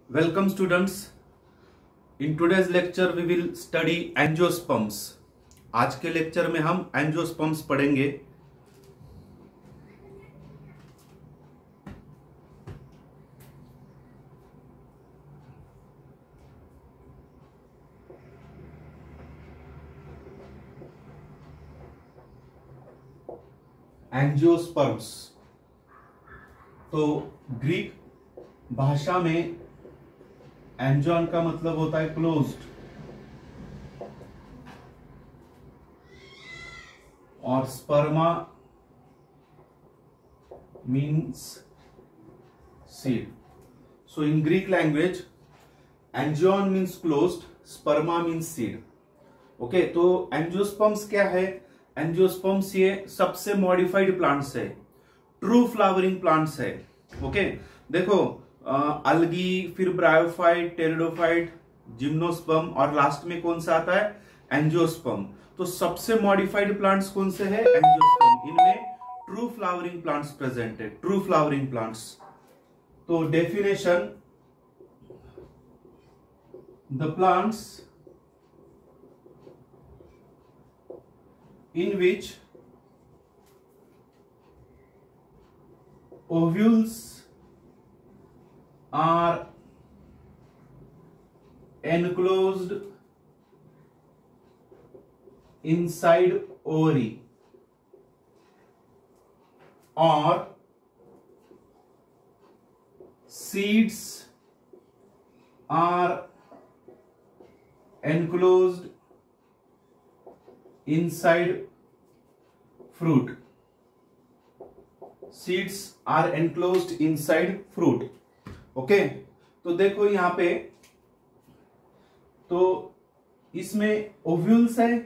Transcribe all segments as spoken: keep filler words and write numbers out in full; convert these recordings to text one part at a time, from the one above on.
Welcome students. In today's lecture we will study angiosperms. आज के lecture में हम एंजियोस्पर्म्स पढ़ेंगे. एंजियोस्पर्म्स तो ग्रीक भाषा में एंजियन का मतलब होता है क्लोज्ड और sperma means seed. So in Greek language angeion means closed, sperma means seed. Okay, तो एंजियोस्पर्म्स क्या है? एंजियोस्पर्म्स ये सबसे मॉडिफाइड प्लांट्स है, ट्रू फ्लावरिंग प्लांट्स है. Okay okay? देखो अल्गी, फिर ब्रायोफाइट, टेरिडोफाइट, जिम्नोस्पर्म और लास्ट में कौन सा आता है? एंजियोस्पर्म. तो सबसे मॉडिफाइड प्लांट्स कौन से हैं? एंजियोस्पर्म. इनमें ट्रू फ्लावरिंग प्लांट्स प्रेजेंट है, ट्रू फ्लावरिंग प्लांट्स. तो definition, the plants in which ovules are enclosed inside ovary or seeds are enclosed inside fruit. Seeds are enclosed inside fruit. Okay, तो देखो यहां पे, तो इसमें ओव्यूल्स है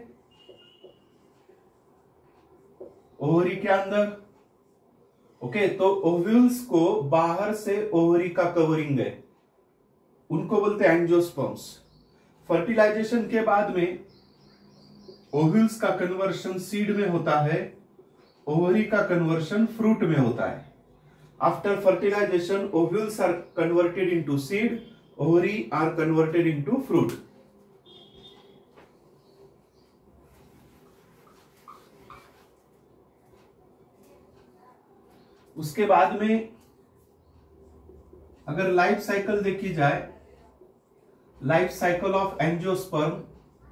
ओवरी के अंदर. ओके, तो ओव्यूल्स को बाहर से ओवरी का कवरिंग है, उनको बोलते हैं एंजियोस्पर्म्स. फर्टिलाइजेशन के बाद में ओव्यूल्स का कन्वर्शन सीड में होता है, ओवरी का कन्वर्शन फ्रूट में होता है. After fertilization ovules are converted into seed, ovary are converted into fruit. उसके बाद में अगर लाइफ साइकिल देखी जाए, life cycle of angiosperm,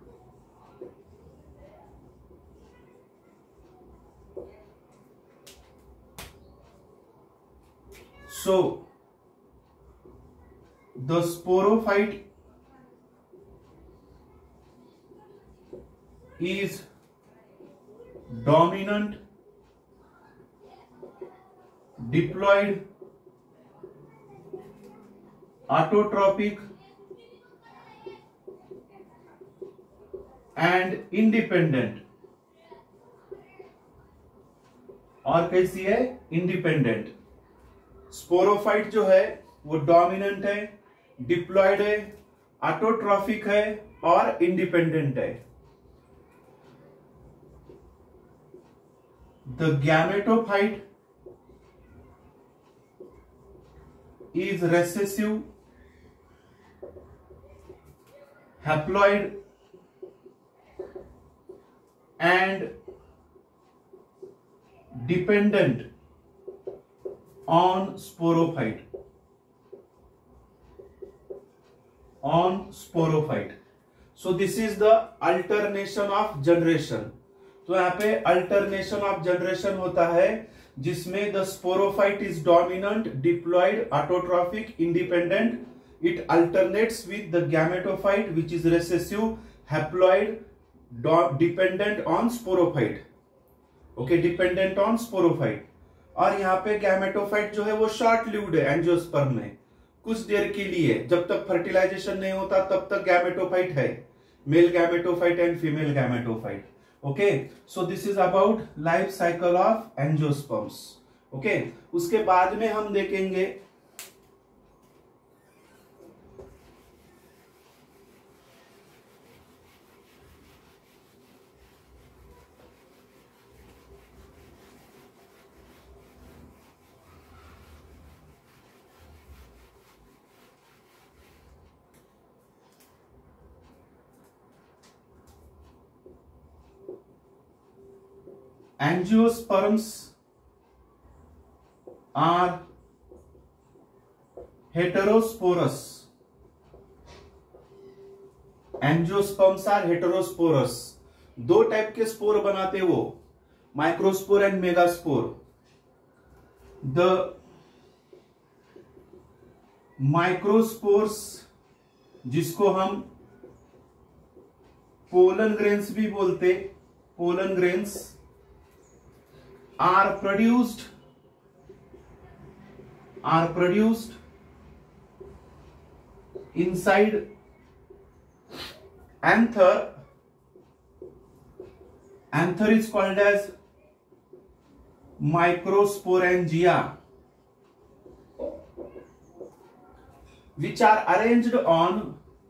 so the sporophyte is dominant, diploid, autotrophic and independent. और कैसी है? इंडिपेंडेंट. स्पोरोफाइट जो है वो डोमिनेंट है, डिप्लॉयड है, ऑटोट्रॉफिक है और इंडिपेंडेंट है. The gametophyte is recessive, haploid and dependent on sporophyte, on sporophyte. So this is the alternation of generation. तो यहाँ पे alternation of generation होता है जिसमें the sporophyte is dominant, diploid, autotrophic, independent. It alternates with the gametophyte which is recessive, haploid, dependent on sporophyte. Okay, dependent on sporophyte. और यहाँ पे gametophyte जो है वो शॉर्ट लिव्ड है एंजियोस्पर्म में, कुछ देर के लिए, जब तक फर्टिलाइजेशन नहीं होता तब तक गैमेटोफाइट है, male gametophyte and female gametophyte. Okay, so this is about life cycle of angiosperms. Okay, उसके बाद में हम देखेंगे angiosperms are heterosporous. Angiosperms are heterosporous. दो टाइप के स्पोर बनाते वो, microspore and megaspore. The microspores, जिसको हम पोलन ग्रेन्स भी बोलते, pollen grains are produced are produced inside anther. Anther is called as microsporangia, which are arranged on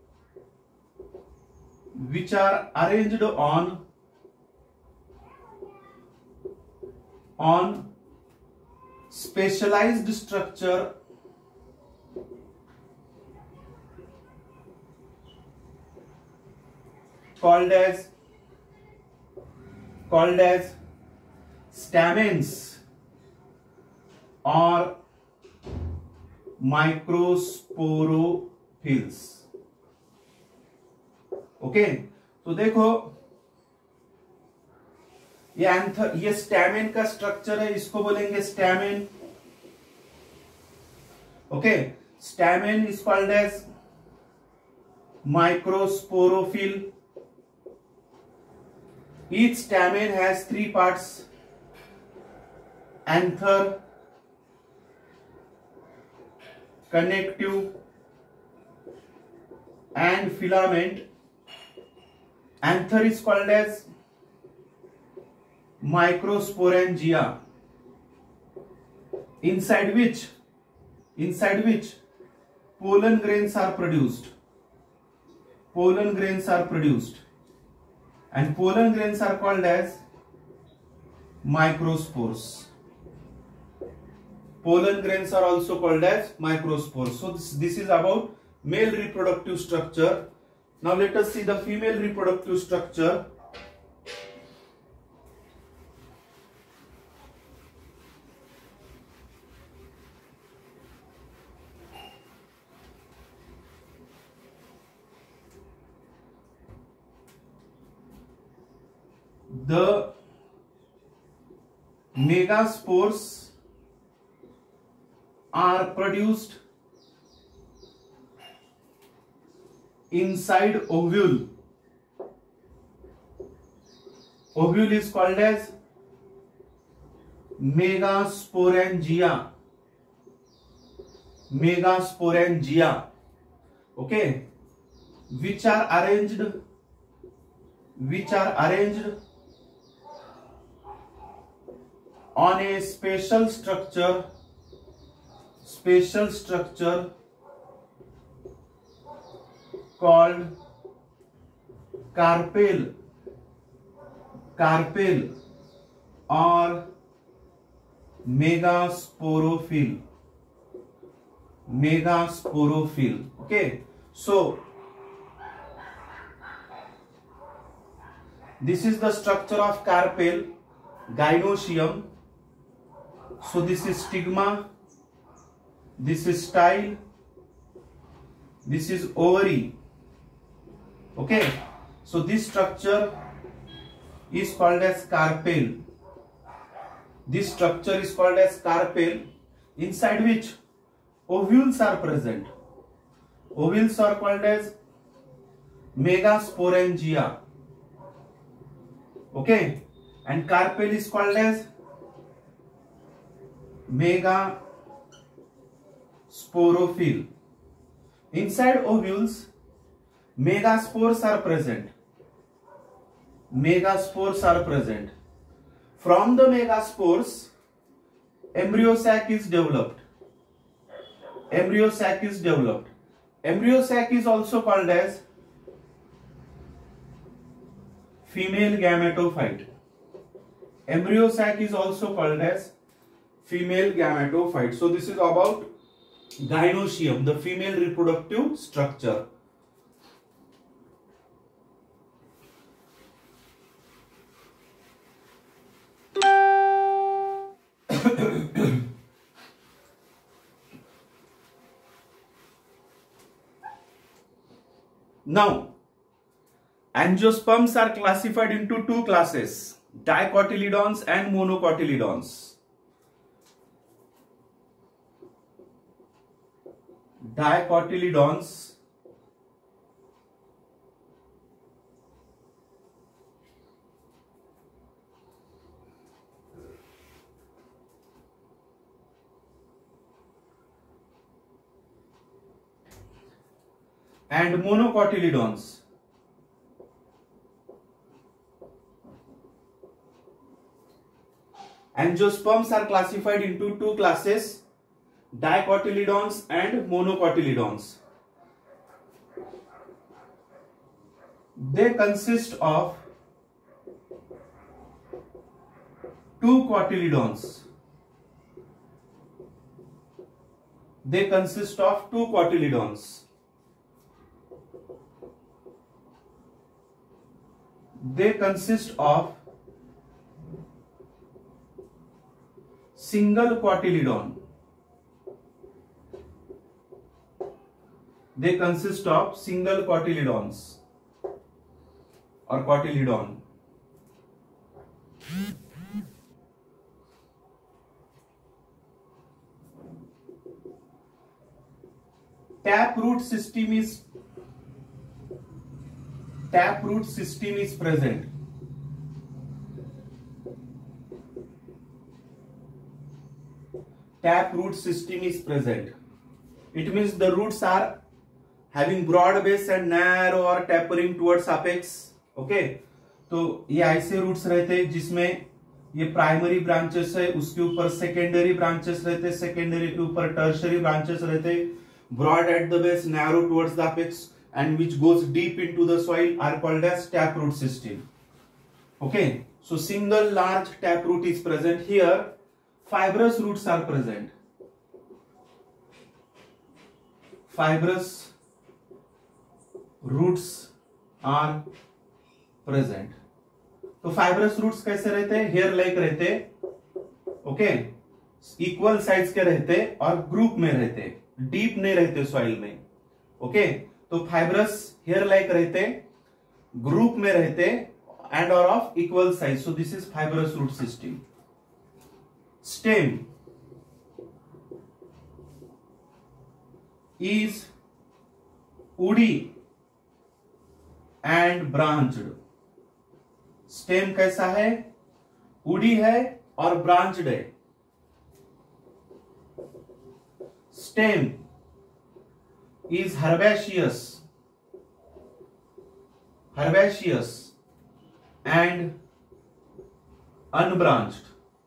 which are arranged on on specialized structure called as called as stamens or microsporophylls. Okay, तो देखो ये anther, ये stamen का structure है, इसको बोलेंगे stamen. Okay, stamen is called as microsporophyll. Each stamen has three parts: anther, connective, and filament. Anther is called as microsporangia, inside which inside which pollen grains are produced. Pollen grains are produced. And pollen grains are called as microspores. Pollen grains are also called as microspores. So this, this is about male reproductive structure. Now let us see the female reproductive structure. The megaspores are produced inside ovule. Ovule is called as megasporangia. Megasporangia. Okay, which are arranged which are arranged on a special structure special structure called carpel carpel or megasporophyll. Megasporophyll. Okay, so this is the structure of carpel. Gynoecium. So this is stigma, this is style, this is ovary. Okay, so this structure is called as carpel. This structure is called as carpel, inside which ovules are present. Ovules are called as megasporangia. Okay, and carpel is called as megasporophyll. Inside ovules, megaspores are present. Megaspores are present. From the megaspores, embryo sac is developed. Embryo sac is developed. Embryo sac is also called as female gametophyte. Embryo sac is also called as female gametophyte. So this is about gynoecium, the female reproductive structure. Now, angiosperms are classified into two classes, dicotyledons and monocotyledons. Dicotyledons and monocotyledons. Angiosperms are classified into two classes, dicotyledons and monocotyledons. They consist of two cotyledons. They consist of two cotyledons. They consist of single cotyledon. They consist of single cotyledons or cotyledon. Taproot system is taproot system is present. Taproot system is present. It means the roots are having broad base and narrow or tapering towards apex. Okay, तो ये ऐसे roots रहते हैं जिसमें ये primary branches है, उसके ऊपर सेकेंडरी ब्रांचेस रहते, सेकेंडरी के ऊपर टर्शरी ब्रांचेस रहते, broad at the base, narrow towards the apex, and which goes deep into the soil are called as taproot system. Okay, so single large taproot is present here. Fibrous roots are present. Fibrous roots are present. तो fibrous roots कैसे रहते हैं? Hair like रहते, okay, equal size के रहते और group में रहते, डीप नहीं रहते सॉइल में. Okay okay? तो फाइब्रस हेयर लाइक रहते, ग्रुप में रहते एंड और of equal size. So this is fibrous root system. Stem is woody and branched. Stem कैसा है? वुडी है और ब्रांच्ड है. Stem is herbaceous herbaceous and unbranched.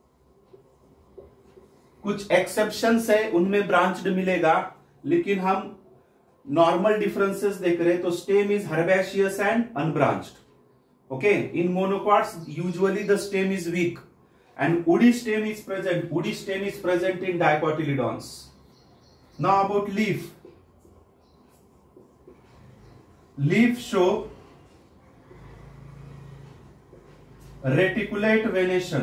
कुछ एक्सेप्शंस है, उनमें ब्रांच्ड मिलेगा, लेकिन हम नॉर्मल डिफरेंसेस देख रहे हैं. तो stem is herbaceous and unbranched. Okay, in monocots usually the stem is weak and woody stem is present. Woody stem is present in dicotyledons. Now about leaf. Leaf show reticulate venation.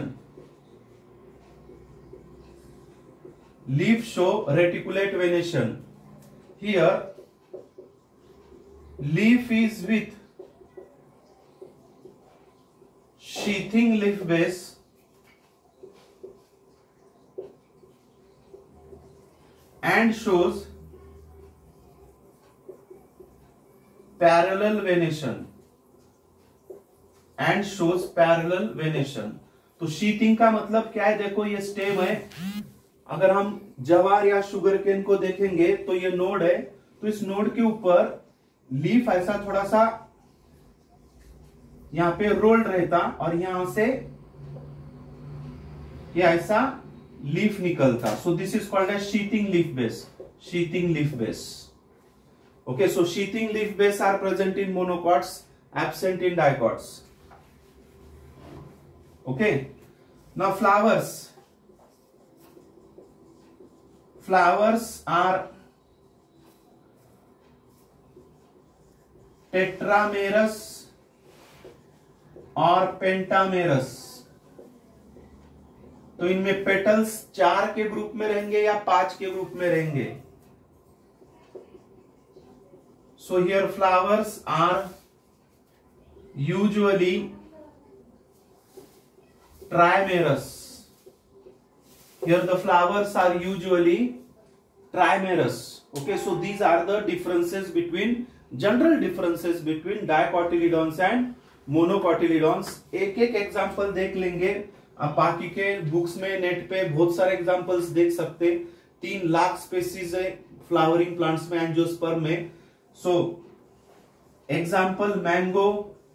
Leaf show reticulate venation. Here, leaf is with sheathing leaf base and shows parallel venation and shows parallel venation. तो sheathing का मतलब क्या है? देखो ये stem है, अगर हम जवार या शुगर केन को देखेंगे तो ये नोड है, तो इस नोड के ऊपर लीफ ऐसा थोड़ा सा यहां पे रोल्ड रहता और यहां से ये ऐसा लीफ निकलता. So this is called as sheathing leaf base. Sheathing leaf base. Okay, so sheathing leaf base are present in monocots, absent in dicots. Okay, now flowers. Flowers are tetramerous or pentamerous. तो इनमें petals चार के group में रहेंगे या पांच के group में रहेंगे? So here flowers are usually trimerous. Here the flowers are usually trimerous. Okay, so these are the differences between general differences between dicotyledons and monocotyledons. एक एक एग्जांपल देख लेंगे. आप बाकी के बुक्स में नेट पे बहुत सारे एग्जांपल्स देख सकते. तीन लाख स्पेसीज है फ्लावरिंग प्लांट्स में, एंजियोस्पर्म में. So example mango,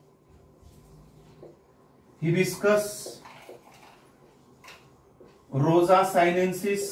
hibiscus, rosa sinensis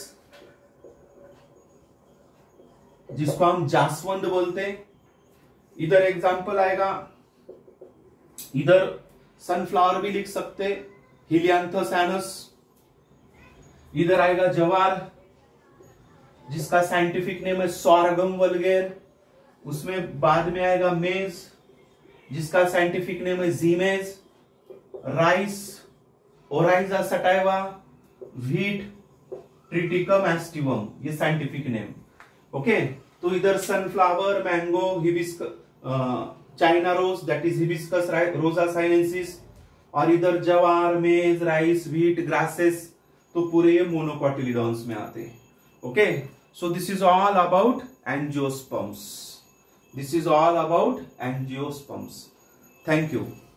जिसको हम जासवंद बोलते हैं. इधर एग्जांपल आएगा, इधर सनफ्लावर भी लिख सकते, हिलियांथोसैनस. इधर आएगा जवार जिसका साइंटिफिक नेम है सॉरगम वल्गेर. उसमें बाद में आएगा मेज जिसका साइंटिफिक नेम है zea mays. Rice, oryza sativa. Wheat, triticum aestivum, ये साइंटिफिक नेम. ओके, तो इधर sunflower, mango, hibiscus, China rose that is hibiscus rosa sinensis, और इधर जवार, मेज, राइस, व्हीट, ग्रासेस, तो पूरे ये मोनोकोटिलीडॉन्स में आते हैं. Okay, so this is all about angiosperms. This is all about angiosperms. Thank you.